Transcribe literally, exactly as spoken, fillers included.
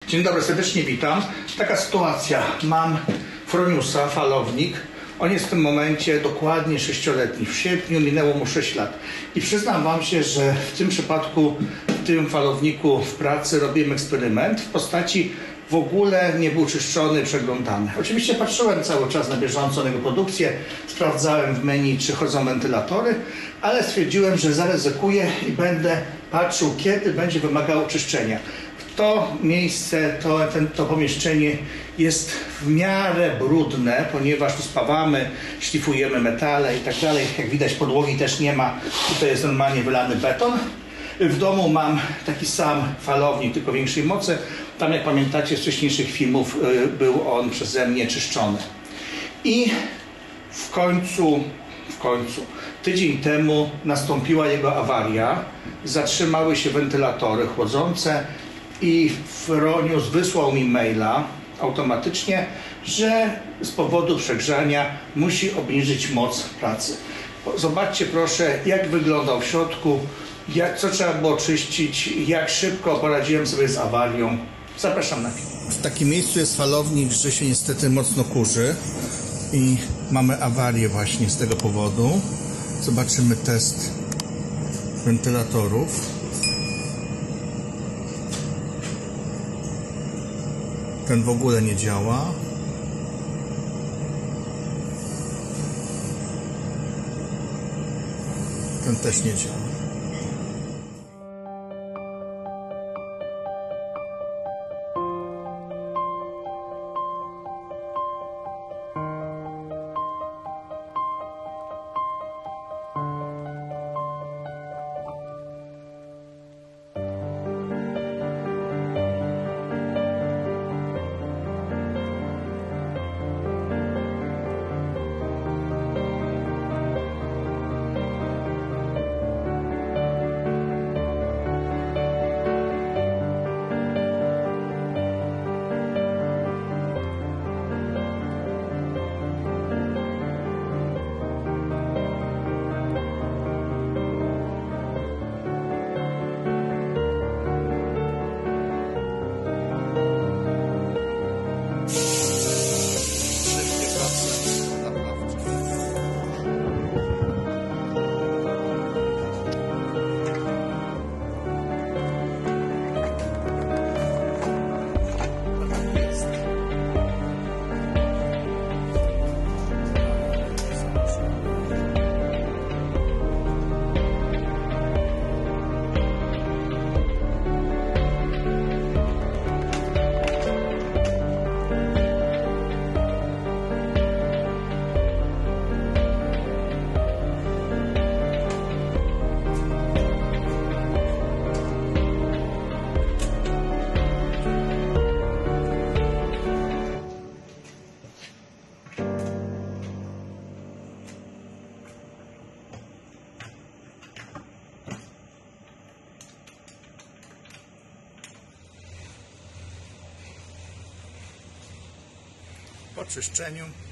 Dzień dobry, serdecznie witam. Taka sytuacja. Mam Froniusa, falownik. On jest w tym momencie dokładnie sześcioletni. W sierpniu minęło mu sześć lat. I przyznam Wam się, że w tym przypadku, w tym falowniku w pracy robiłem eksperyment w postaci w ogóle nie był czyszczony, przeglądany. Oczywiście patrzyłem cały czas na bieżąco na jego produkcję, sprawdzałem w menu, czy chodzą wentylatory, ale stwierdziłem, że zaryzykuję i będę patrzył, kiedy będzie wymagało czyszczenia. To miejsce, to, ten, to pomieszczenie jest w miarę brudne, ponieważ tu spawamy, szlifujemy metale i tak dalej. Jak widać, podłogi też nie ma. Tutaj jest normalnie wylany beton. W domu mam taki sam falownik, tylko większej mocy. Tam, jak pamiętacie z wcześniejszych filmów, był on przeze mnie czyszczony. I w końcu, w końcu, tydzień temu nastąpiła jego awaria. Zatrzymały się wentylatory chłodzące i Fronius wysłał mi maila automatycznie, że z powodu przegrzania musi obniżyć moc pracy. Zobaczcie proszę, jak wyglądał w środku, jak, co trzeba było czyścić, jak szybko poradziłem sobie z awarią. Zapraszam na film. W takim miejscu jest falownik, że się niestety mocno kurzy i mamy awarię właśnie z tego powodu. Zobaczymy test wentylatorów. Ten w ogóle nie działa. Ten też nie działa. Po czyszczeniu